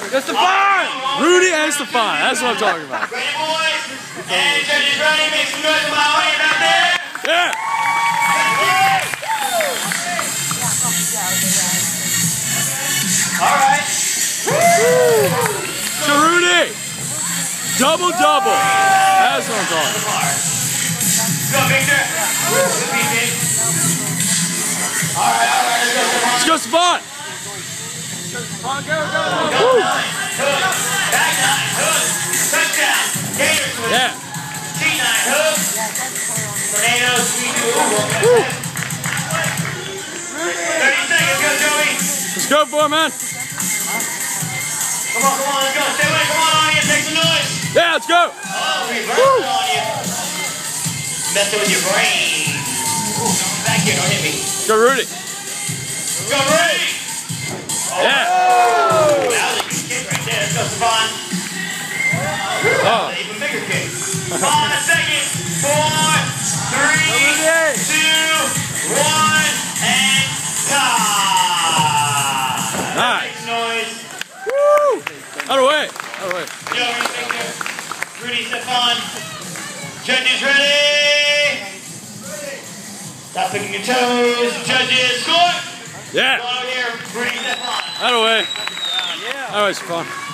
That's Stephon! Rudy and Stephon. That's what I'm talking about. Ready, boys? And judges ready. Make some noise for my audience out there. Yeah! All right. So Rudy! Double. That's what I'm talking about. Go, Victor. All right. Let's go, Stephon! Go. Hook. Back 9. Hook. Touchdown. Gator switch. Yeah. T9. Hook. Tornado. Sweet. 30 seconds. Go, Joey. Let's go for it, man. Come on. Let's go. Stay away. Come on, audience. Make some noise. Yeah, let's go. Oh, reverse on you. Messing with your brain. Back here. Don't hit me. Go, Rudy. Go, Rudy. Yeah. Oh, that was a good kick right there. Let's go, Stephon. Oh. Even bigger kick. On a second. 4, 3, 2, 1, and time. Nice. Make some noise. Woo! Out of the way. Joey, Victor, Rudy, Stephon. Judges ready? Stop picking your toes. Judges, score. Yeah. Go over here, Rudy, Stephon. Out of the way. All right, Stephon.